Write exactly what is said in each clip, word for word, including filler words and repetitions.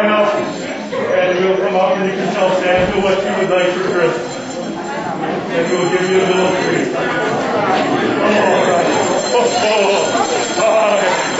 line up and we'll come up and you can tell Santa what you would like for Christmas. And we'll give you a little treat. All right. Oh, oh, hi.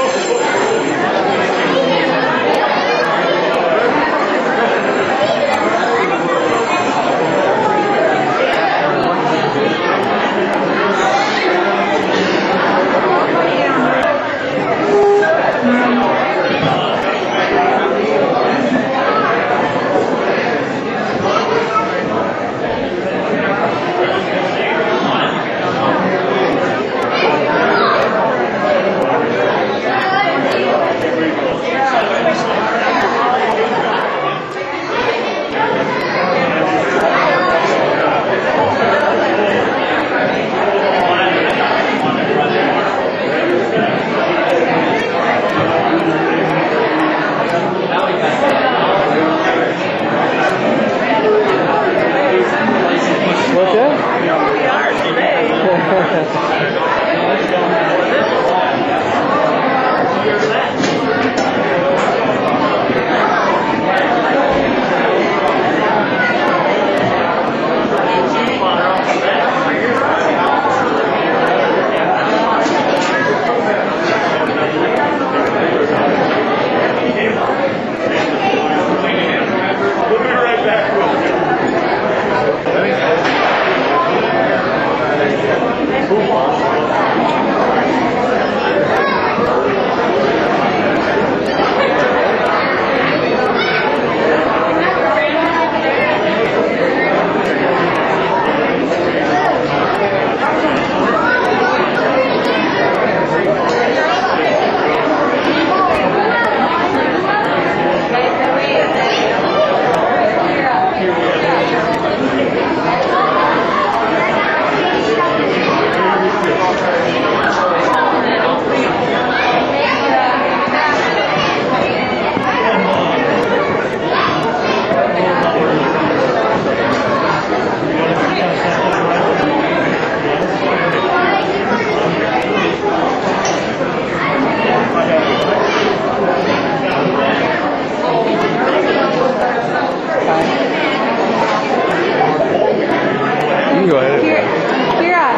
Go ahead. Here, Kira.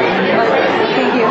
Thank you.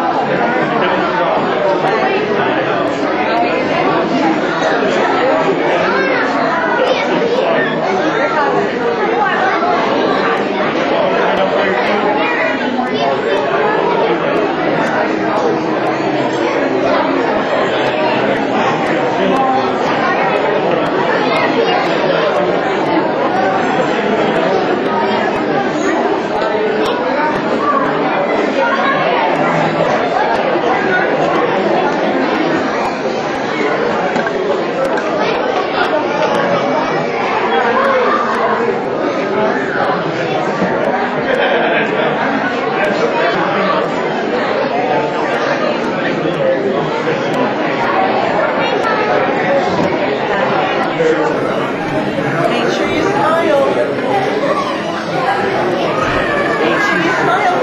Make sure you smile. Make sure you smile.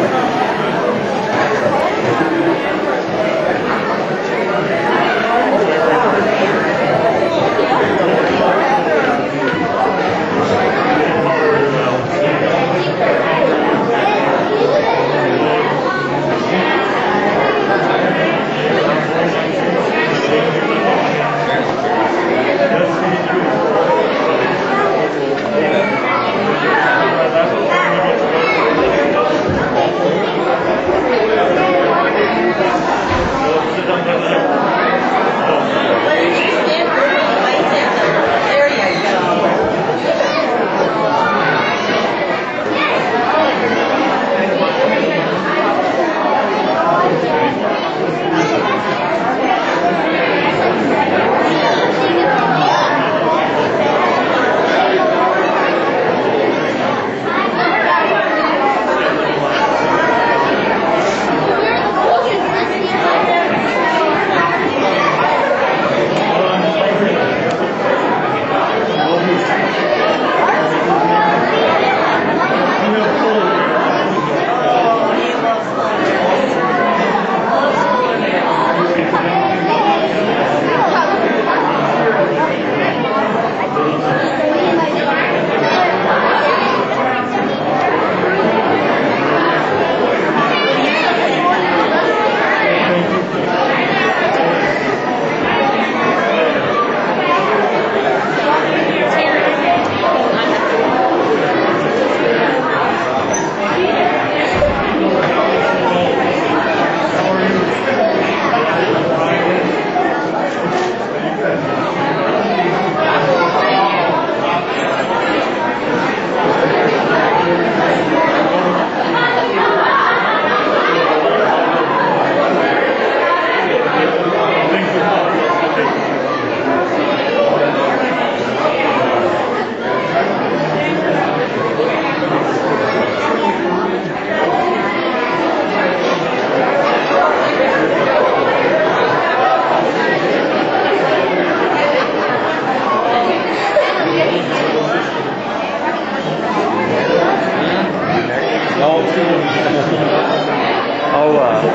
Let's see you.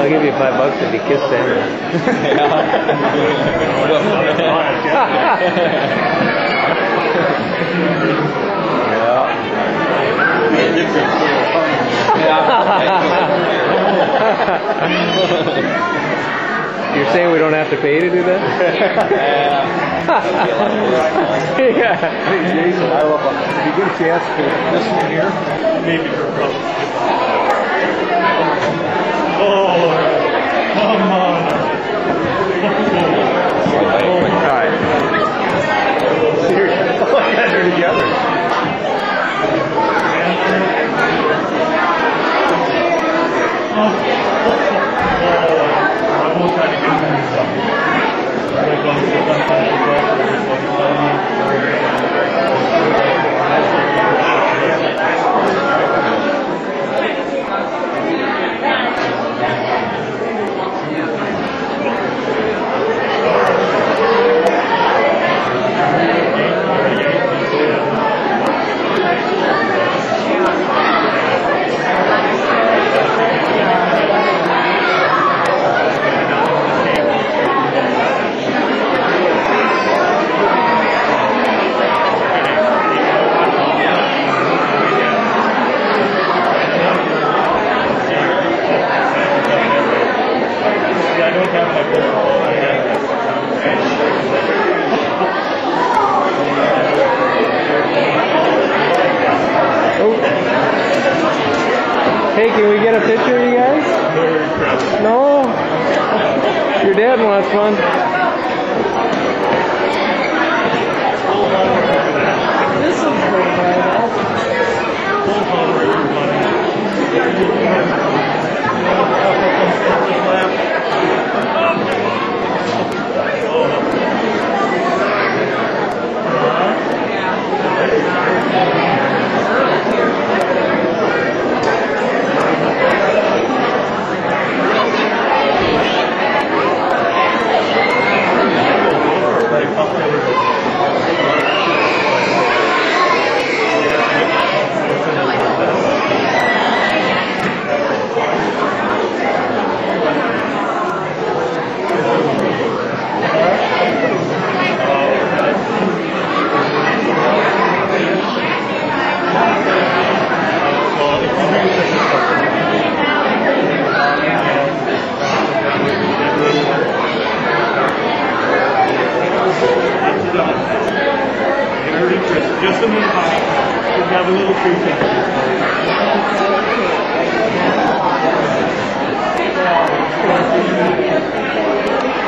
I'll give you five bucks if you kiss Santa. You're saying we don't have to pay to do that? Yeah. Hey Jason, I love it. If you get a chance to this one here, Maybe for brother. Oh, come on. alright. Seriously, oh my God, they're together. Oh, I won't try to get him something. I'm going to sit on top of Hey, can we get a picture of you guys? No? Your dad wants one. This is pretty Just a minute, we'll have a little treat.